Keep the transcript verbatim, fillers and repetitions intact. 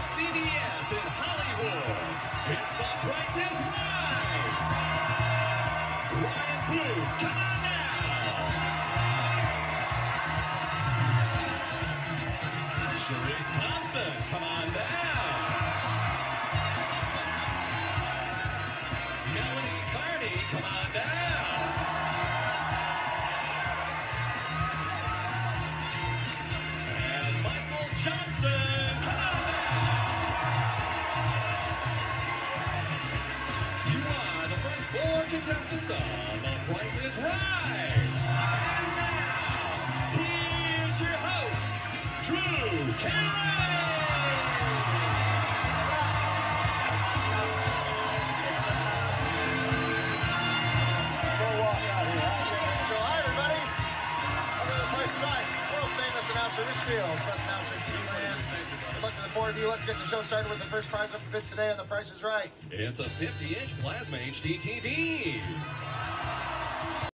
C B S in Hollywood. It's The Price is Right. Ryan Booth, come on now. Sharice Thompson, come on down. Melanie Carney, come on down. And Michael Johnson, come on down. You are the first four contestants of The Price is Right. And now, here's your host, Drew Carey. Richfield, best announcer in T V land. Good luck to the four of you. Let's get the show started with the first prize up for bids today on The Price is Right. It's a fifty inch plasma H D T V.